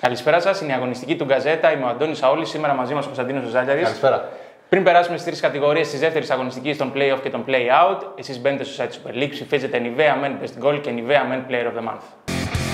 Καλησπέρα σας, είναι η αγωνιστική του Γκαζέτα. Είμαι ο Αντώνης Σαόλης, σήμερα μαζί μας ο Κωνσταντίνος Ζάλιαρης. Καλησπέρα. Πριν περάσουμε στις τρεις κατηγορίες της δεύτερης αγωνιστικής, των play-off και των play-out, εσείς μπαίνετε στο site Super League, ψηφίζετε Nivea Men Best Goal και Nivea Men Player of the Month.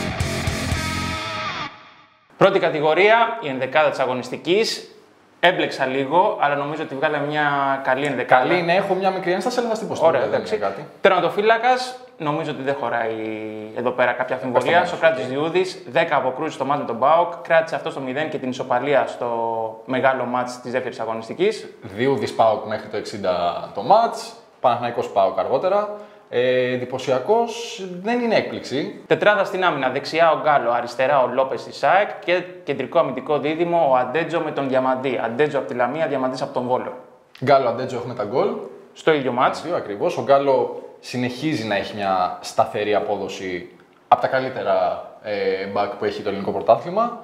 Πρώτη κατηγορία, η ενδεκάδα της αγωνιστικής. Έμπλεξα λίγο, αλλά νομίζω ότι βγάλαμε μια καλή ενδεκάδα. Καλή είναι, έχω μια μικρή ένσταση, αλλά θα την πω στην Ωραία, εντάξει. Τερματοφύλακας, νομίζω ότι δεν χωράει εδώ πέρα κάποια αμφιβολία. Σοκράτης Διούδης, 10 αποκρούσεις στο μάτς με τον ΠΑΟΚ, κράτησε αυτό στο 0 και την ισοπαλία στο μεγάλο μάτς της δεύτερης αγωνιστικής. Διούδης ΠΑΟΚ μέχρι το 60 το μάτς, Παναθηναϊκός ΠΑΟΚ αργότερα. Εντυπωσιακός, δεν είναι έκπληξη. Τετράδα στην άμυνα, δεξιά ο Γκάλο, αριστερά ο Λόπες της ΑΕΚ και κεντρικό αμυντικό δίδυμο ο Αντέτζο με τον Διαμαντή. Αντέτζο από τη Λαμία, Διαμαντής από τον Βόλο. Γκάλο, Αντέτζο έχουμε τα γκολ. Στο ίδιο μάτς. Ακριβώς. Ο Γκάλο συνεχίζει να έχει μια σταθερή απόδοση από τα καλύτερα back που έχει το ελληνικό πρωτάθλημα.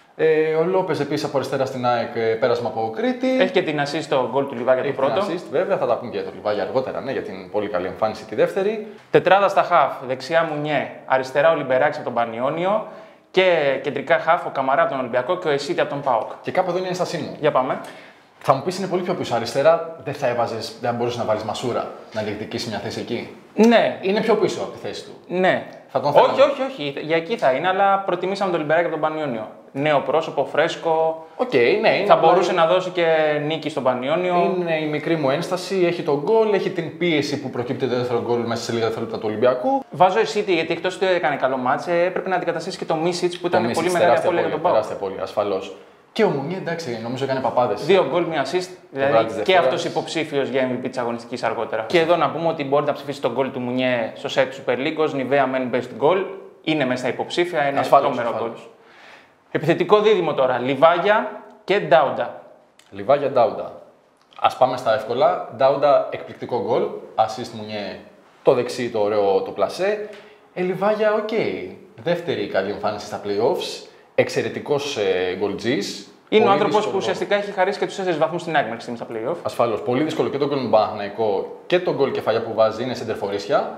Ο Λόπες επίσης από αριστερά στην ΑΕΚ, πέρασμα από Κρήτη. Έχει και την assist στο γκολ του Λιβάγια το πρώτο. Assist, βέβαια, θα τα πούμε και για το Λιβάγια αργότερα, ναι, για την πολύ καλή εμφάνιση τη δεύτερη. Τετράδα στα χαφ, δεξιά Μουνιέ, αριστερά ο Λιμπεράκης από τον Πανιόνιο και κεντρικά χαφ ο Καμαρά από τον Ολυμπιακό και ο Εσίτη από τον ΠΑΟΚ. Και κάπου εδώ είναι η ένστασή μου. Για πάμε. Θα μου πεις είναι πολύ πιο πίσω. Αριστερά δεν μπορούσε να βάλεις Μασούρα να διεκδικήσει μια θέση εκεί. Ναι. Είναι πιο πίσω από τη θέση του. Ναι. Θα τον όχι. Για εκεί θα είναι, αλλά προτιμήσαμε τον Λιμπεράκη από τον Πανιόνιο. Νέο πρόσωπο, φρέσκο. Ναι, θα μπορούσε να δώσει και νίκη στον Πανιόνιο. Είναι η μικρή μου ένσταση. Έχει τον γκολ, έχει την πίεση που προκύπτει το δεύτερο γκολ μέσα σε λίγα δευτερόλεπτα του Ολυμπιακού. Βάζω εσύ γιατί εκτός ότι έκανε καλό μάτσε, έπρεπε να αντικαταστήσει και το Μίσιτς που ήταν πολύ μεγάλη απώλεια για τον ΠΑΟΚ. Τεράστια απώλεια, ασφαλώς. Και ο Μουνιέ, εντάξει, νομίζω έκανε παπάδες. 2 γκολ, 1 assist, δηλαδή και αυτός υποψήφιος για MVP της αγωνιστικής αργότερα. Και εδώ να πούμε ότι μπορείτε να ψηφίσετε τον γκολ του Μουνιέ στο set Super League ως Nivea Men Best Goal. Είναι μέσα στα υποψήφια, είναι τρόμερο γκολ. Επιθετικό δίδυμο τώρα, Λιβάγια και Ντάουντα. Λιβάγια, Ντάουντα. Ας πάμε στα εύκολα. Ντάουντα, εκπληκτικό γκολ. Assist Μουνιέ, το δεξί, το ωραίο το πλασέ. Λιβάγια, οκ. Δεύτερη καλή εμφάνιση στα playoffs. Εξαιρετικός γκολτζής. Είναι ο άνθρωπος που ουσιαστικά έχει χαρίσει και τους 4 βαθμούς στην ΑΕΚ μέχρι στιγμής στα playoff. Ασφαλώς. Πολύ δύσκολο και το γκολ με τον Παναθηναϊκό και το γκολ κεφαλιά που βάζει είναι σεντερφορίσια.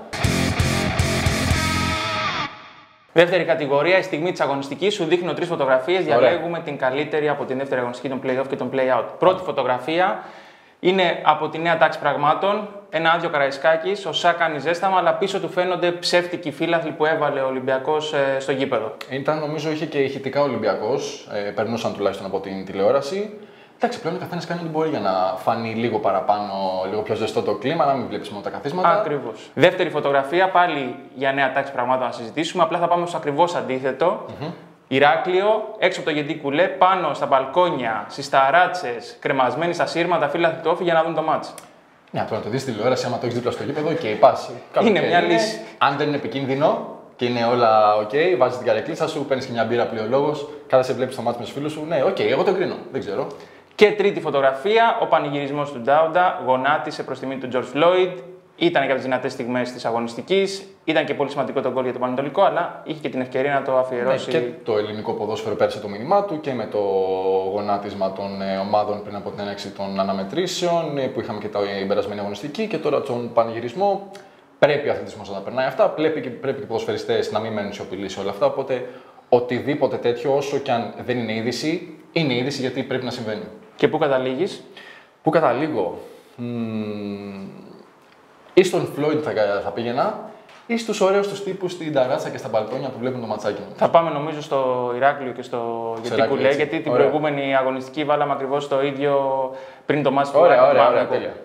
Δεύτερη κατηγορία, η στιγμή της αγωνιστικής σου δείχνω 3 φωτογραφίες. Διαλέγουμε την καλύτερη από την δεύτερη αγωνιστική των play-off και των play-out. Πρώτη φωτογραφία είναι από τη νέα τάξη πραγμάτων. Ένα άδειο Καραϊσκάκης, ο Σά κάνει ζέσταμα, αλλά πίσω του φαίνονται ψεύτικοι φύλαθλοι που έβαλε ο Ολυμπιακός στο γήπεδο. Νομίζω είχε και ηχητικά ο Ολυμπιακός, περνούσαν τουλάχιστον από την τηλεόραση. Εντάξει, πλέον ο καθένας κάνει ό,τι μπορεί για να φανεί λίγο παραπάνω, λίγο πιο ζεστό το κλίμα, να μην βλέπεις μόνο τα καθίσματα. Ακριβώς. Δεύτερη φωτογραφία, πάλι για νέα τάξη πραγμάτων να συζητήσουμε. Απλά θα πάμε στο ακριβώς αντίθετο. Ηράκλειο, έξω από το Γεντή Κουλέ, πάνω στα μπαλκόνια, στις ταράτσες, κρεμασμένοι στα σύρματα, φύλαθλοι του Όφη για να δουν το μάτς. Ναι, τώρα να το δεις τηλεόραση, άμα το έχεις δίπλα στο γήπεδο, πας. Είναι μια λύση. Αν δεν είναι επικίνδυνο και είναι όλα οκ, βάζεις την καρεκλίτσα σου, παίρνεις και μια μπύρα πλειολόγος, κάθεσαι, βλέπεις το μάτς με τους φίλους σου. Ναι, εγώ το εγκρίνω, δεν ξέρω. Και τρίτη φωτογραφία, ο πανηγυρισμός του Ντάουντα, γονάτισε προς τιμή του George Floyd. Ήταν και από τις δυνατές στιγμές της αγωνιστικής. Ήταν και πολύ σημαντικό το γκολ για τον Πανετολικό, αλλά είχε και την ευκαιρία να το αφιερώσει. Ναι, και το ελληνικό ποδόσφαιρο πέρασε το μήνυμά του και με το γονάτισμα των ομάδων πριν από την έναρξη των αναμετρήσεων που είχαμε και την περασμένη αγωνιστική. Και τώρα τον πανηγυρισμό. Πρέπει ο αθλητισμός να τα περνάει αυτά. Πρέπει και οι ποδοσφαιριστές να μην μένουν σιωπηλοί σε όλα αυτά. Οπότε οτιδήποτε τέτοιο, όσο και αν δεν είναι είδηση, είναι είδηση γιατί πρέπει να συμβαίνει. Και πού καταλήγεις? Πού καταλήγω? Ή στον Floyd θα πήγαινα, ή στους ωραίους τους τύπους στην ταράτσα και στα μπαλκόνια που βλέπουν το ματσάκι μου. Θα πάμε νομίζω στο Ηράκλειο και στο Γεντή Κουλέ, γιατί την προηγούμενη αγωνιστική βάλαμε ακριβώς το ίδιο πριν το μάτς του Ωραία, τέλεια.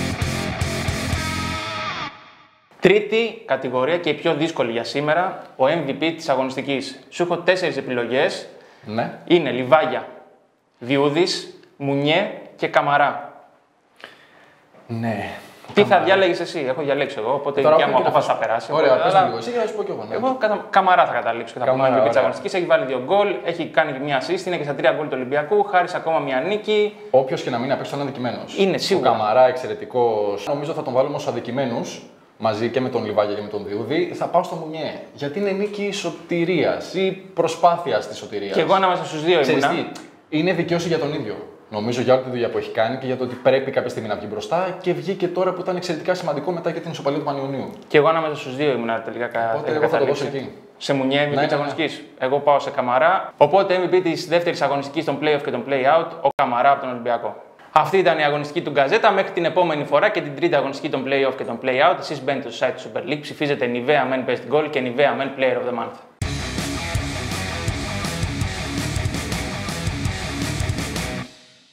Τρίτη κατηγορία και η πιο δύσκολη για σήμερα, ο MVP της αγωνιστικής. Σου έχω 4 επιλογές. Ναι. Είναι Λιβάγια, Διούδης, Μουνιέ και Καμαρά. Ναι. Τι θα διάλεγες εσύ? Έχω διαλέξει εγώ, οπότε η δικιά μου απόφαση θα περάσει. Ωραία, πες μου λίγο εσύ και θα σου πω κι εγώ. Εγώ Καμαρά θα καταλήξω και θα πούμε MVP της αγωνιστικής. Έχει βάλει 2 γκολ, έχει κάνει μια assist, είναι και στα 3 γκολ του Ολυμπιακού, χάρισε ακόμα μια νίκη. Όποιος και να μείνει απ' έξω είναι αδικημένος. Είναι σίγουρα. Ο Καμαρά εξαιρετικός. Νομίζω θα τον βάλουμε ως αδικημένους. Μαζί και με τον Λιβάγια και με τον Διούδη, θα πάω στο Μουνιέ. Γιατί είναι νίκη σωτηρίας ή προσπάθειας της σωτηρίας. Και εγώ ανάμεσα στους δύο ήμουνα. Είναι δικαίωση για τον ίδιο. Νομίζω για όλη τη δουλειά που έχει κάνει και για το ότι πρέπει κάποια στιγμή να βγει μπροστά και βγήκε τώρα που ήταν εξαιρετικά σημαντικό μετά και την ισοπαλία του Πανιωνίου. Και εγώ ανάμεσα στους δύο ήμουν τελικά. Οπότε εγώ θα το δώσω εκεί. Σε Μουνιέ MVP της αγωνιστικής. Εγώ πάω σε Καμαρά. Οπότε MVP της δεύτερης αγωνιστικής των play-off και των play-out, ο Καμαρά από τον Ολυμπιακό. Αυτή ήταν η αγωνιστική του Γκαζέτα. Μέχρι την επόμενη φορά και την τρίτη αγωνιστική των play-off και των play-out. Εσείς μπαίνετε στο site του Super League, ψηφίζετε Nivea Men Best Goal και Nivea Men Player of the Month.